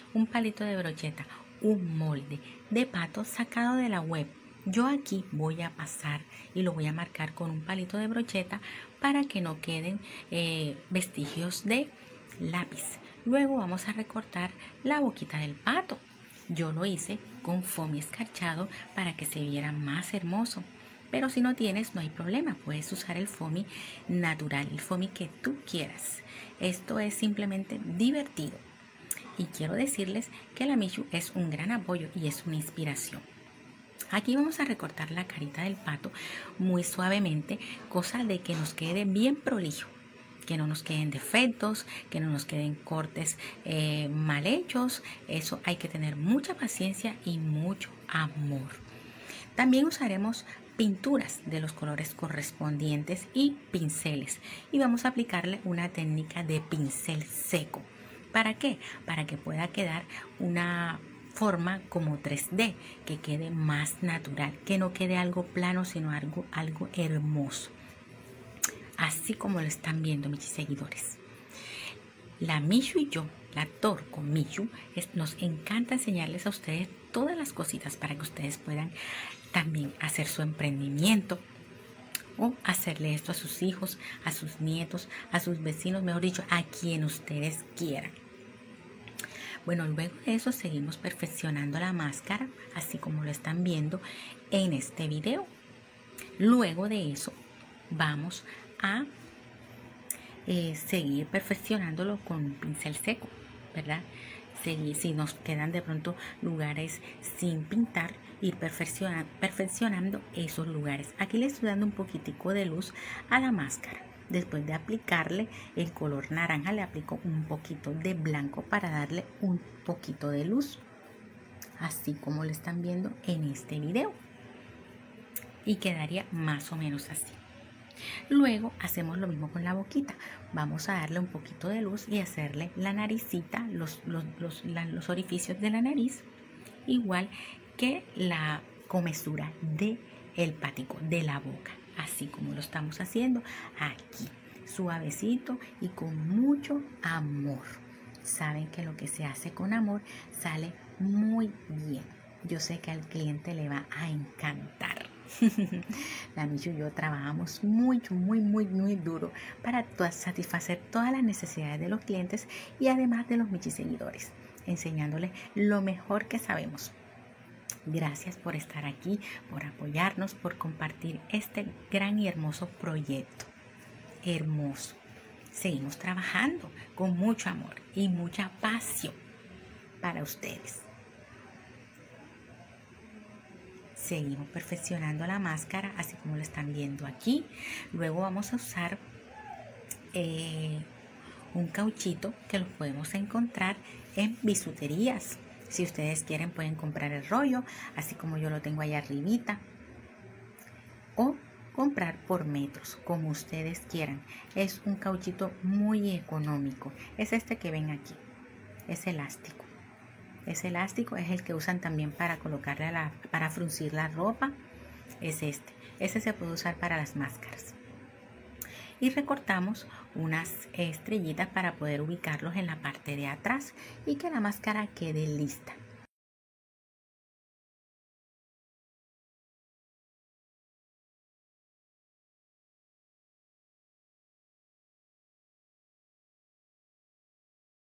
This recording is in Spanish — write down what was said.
un palito de brocheta, un molde de pato sacado de la web. Yo aquí voy a pasar y lo voy a marcar con un palito de brocheta para que no queden vestigios de lápiz. Luego vamos a recortar la boquita del pato. Yo lo hice con foamy escarchado para que se viera más hermoso. Pero si no tienes, no hay problema. Puedes usar el foamy natural, el foamy que tú quieras. Esto es simplemente divertido. Y quiero decirles que la Michu es un gran apoyo y es una inspiración. Aquí vamos a recortar la carita del pato muy suavemente, cosa de que nos quede bien prolijo, que no nos queden defectos, que no nos queden cortes mal hechos. Eso hay que tener mucha paciencia y mucho amor. También usaremos pinturas de los colores correspondientes y pinceles, y vamos a aplicarle una técnica de pincel seco. ¿Para qué? Para que pueda quedar una forma como 3D, que quede más natural, que no quede algo plano, sino algo hermoso. Así como lo están viendo mis seguidores. La Michu y yo, la Tor con Michu, nos encanta enseñarles a ustedes todas las cositas para que ustedes puedan también hacer su emprendimiento o hacerle esto a sus hijos, a sus nietos, a sus vecinos, mejor dicho, a quien ustedes quieran. Bueno, luego de eso seguimos perfeccionando la máscara, así como lo están viendo en este video. Luego de eso vamos a seguir perfeccionándolo con un pincel seco, ¿verdad? Si nos quedan de pronto lugares sin pintar, ir perfeccionando esos lugares. Aquí le estoy dando un poquitico de luz a la máscara. Después de aplicarle el color naranja, le aplico un poquito de blanco para darle un poquito de luz, así como lo están viendo en este video, y quedaría más o menos así. Luego hacemos lo mismo con la boquita. Vamos a darle un poquito de luz y hacerle la naricita, los orificios de la nariz, igual que la comesura del patico, de la boca, así como lo estamos haciendo aquí, suavecito y con mucho amor. Saben que lo que se hace con amor sale muy bien. Yo sé que al cliente le va a encantar. La Michu y yo trabajamos muy duro para satisfacer todas las necesidades de los clientes y además de los Michi seguidores, enseñándoles lo mejor que sabemos. Gracias por estar aquí, por apoyarnos, por compartir este gran y hermoso proyecto. Hermoso. Seguimos trabajando con mucho amor y mucha pasión para ustedes. Seguimos perfeccionando la máscara, así como lo están viendo aquí. Luego vamos a usar un cauchito que lo podemos encontrar en bisuterías. Si ustedes quieren pueden comprar el rollo, así como yo lo tengo allá arribita, o comprar por metros, como ustedes quieran. Es un cauchito muy económico. Es este que ven aquí, es elástico. Ese elástico es el que usan también para colocarle para fruncir la ropa. Es este. Ese se puede usar para las máscaras. Y recortamos unas estrellitas para poder ubicarlos en la parte de atrás y que la máscara quede lista.